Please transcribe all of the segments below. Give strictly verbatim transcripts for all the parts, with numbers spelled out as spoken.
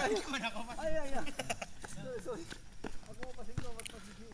Kemana kau pasang? Ay, ay, ay. Sorry, sorry. Ako pasing ko, mas pasing.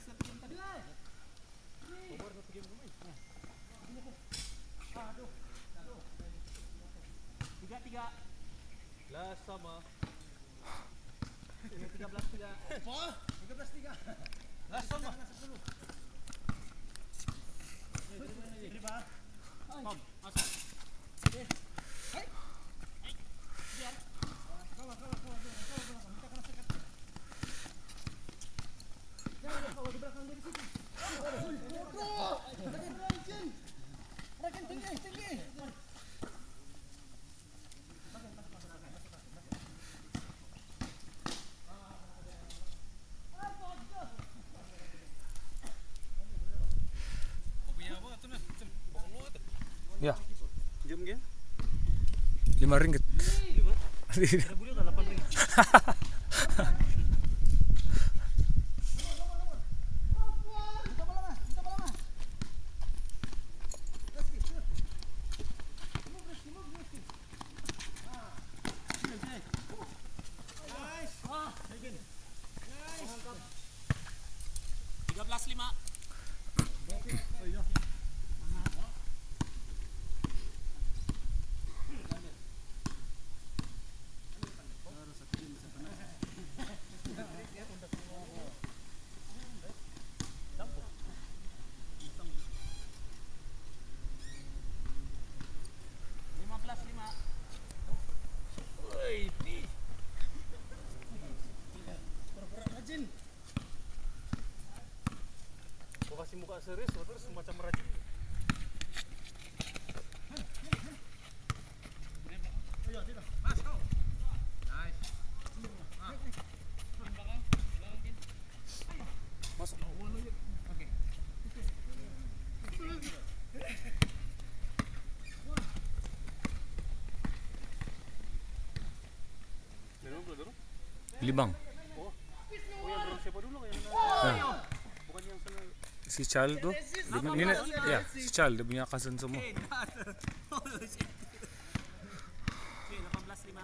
satu game tadi. Umur satu game dulu. Aduh. Tiga tiga. Last sama. Tiga belas tiga. Apa? Tiga belas tiga. Last sama. Terima. Kom, masuk. Hai. Hai. Biar. Kalah, kalah, kalah. Kalah belakang. Kita kena sekat. Jangan kau di belakang dari situ. Bodoh. Rakan rakan. Rakan tinggi, tinggi. Ya, Jam game? lima ringgit. Ada bulu tak delapan ringgit. Tiga belas lima. Lima belas lima. Woi, di. Pura-pura rajin. Kau kasih muka serius, terus semacam rajin. Ayo, tidak. Mas, kau. Nice. Masuk. Oke. Minum dulu dulu. Libang. Oh, oh yang belum siapa dulu yang Nah, bukan yang sana. si Chal tuh, dia, punya- ini, ya, si Chal dia punya cousin semua. Oke, delapan belas lima.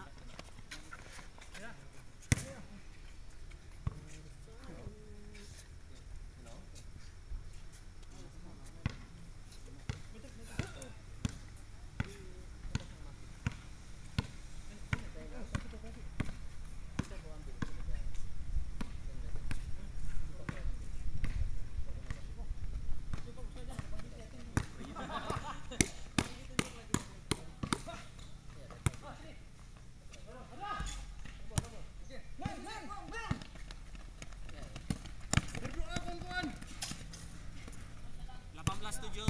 delapan belas tujuh.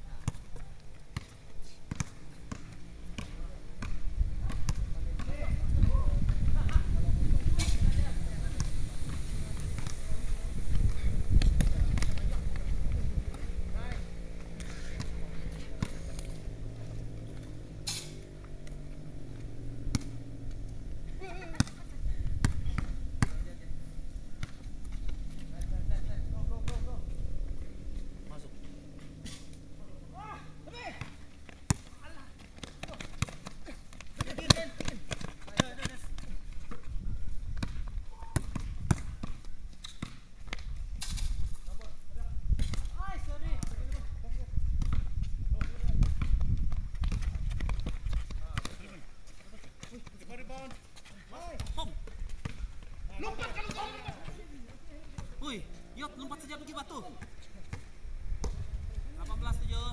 Masuk. Home. Lompat kalau kau lompat. Woi, yuk lompat saja pergi batu. delapan belas tujuh.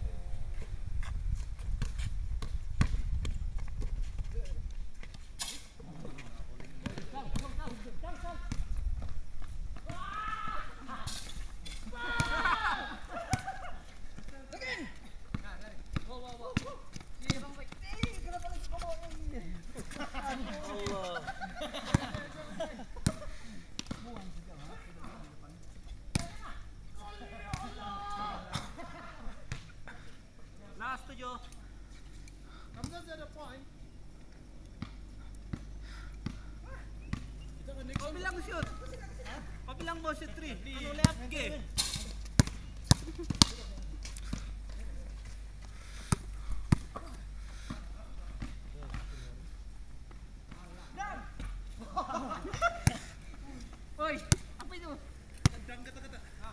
Allah. Last tujuh. Kau bilang shoot. Kau bilang mau shoot three. Anu left game.